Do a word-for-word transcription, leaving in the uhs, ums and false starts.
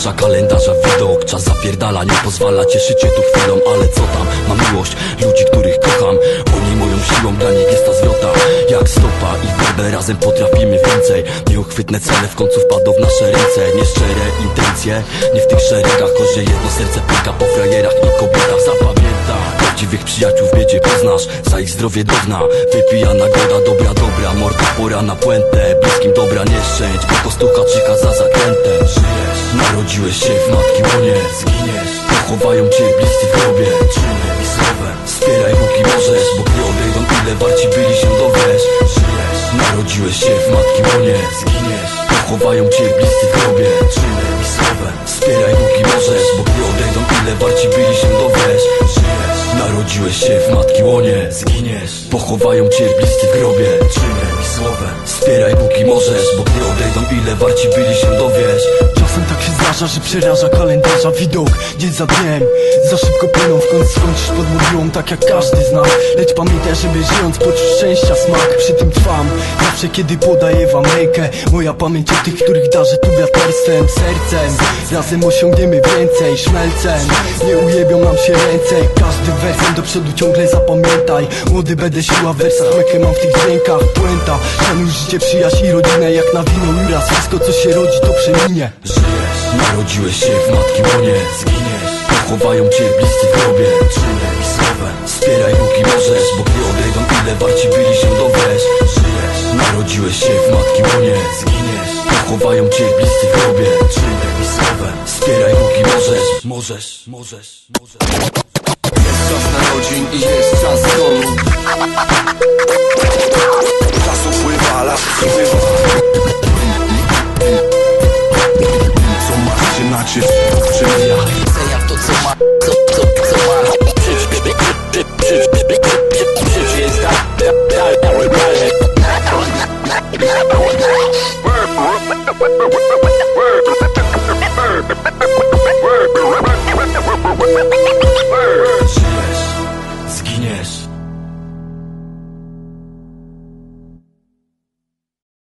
przeraża kalendarza widok. Czas zapierdala, nie pozwala cieszyć się tu chwilą. Ale co tam, mam miłość, ludzi, których kocham. Oni moją siłą, dla nich jest ta zwrota jak stopa i wodę, razem potrafimy więcej. Nieuchwytne cele w końcu wpadną w nasze ręce. Nieszczere intencje, nie w tych szeregach. Choć że jedno serce pęka po frajerach i kobietach. Zapamiętaj, prawdziwych przyjaciół w biedzie poznasz. Za ich zdrowie do dna, wypijana goda, dobra, dobra. Morda, pora na puentę, bliskim dobra nie szczęść. Po prostu haczyka za zakrętem. Żyjesz, narodziłeś się w matki łonie. Zginiesz, pochowają cię bliscy w grobie. Czynem i słowem wspieraj póki możesz, bo gdy odejdą, ile warci byli się dowiesz. Żyjesz, narodziłeś się w matki łonie. Zginiesz, pochowają cię bliscy w grobie. Czynem i słowem wspieraj póki możesz, bo gdy odejdą, ile warci byli się dowiesz. Żyjesz, narodziłeś się w matki łonie. Zginiesz, pochowają cię bliscy w grobie. Czynem i słowem wspieraj póki możesz, bo gdy odejdą, ile warci byli się dowiesz. Czasem tak się zdarza, że przeraża kalendarza widok. Dzień za dniem, za szybko płyną, w końcu skończysz pod mogiłą, tak jak każdy z nas. Lecz pamiętaj, żeby żyjąc poczuć szczęścia smak. Przy tym trwam, zawsze kiedy podaję wam rękę. Moja pamięć o tych, których darzę tu wiaterstwem, sercem. Razem osiągniemy więcej, szmelcem. Nie ujebią nam się ręce, każdym wersem do przodu ciągle zapamiętaj. Młody będę, siła w wersach, mekę mam w tych dźwiękach. Puenta, szanuj życie, przyjaźń i rodzinę. Jak na wino i raz, wszystko co się rodzi to przeminie. Żyjesz, narodziłeś się w matki łonie. Zginiesz, pochowają cię bliscy w grobie. Czynem i słowem wspieraj póki możesz, bo gdy odejdą, ile warci byli się dowiesz. Żyjesz, narodziłeś się w matki łonie. Zginiesz, pochowają cię bliscy w grobie. Czynem i słowem wspieraj póki możesz. Możesz, możesz, możesz. Jest czas narodzin i jest czas zgonu. Czas upływa, lat przybywa. Co masz się na ciebie, czym ja? Doceniam to co ma, co, co, co ma. Życie jest dalej, dalej, dalej.